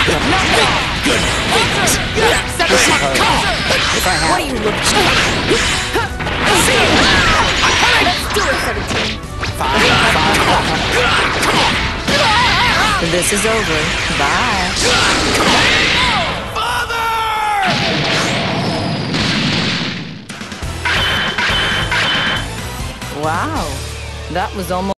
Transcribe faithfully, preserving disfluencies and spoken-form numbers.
Good. What are you looking for? Let's do it, seventeen. This is over. Bye. Father! Wow. That was almost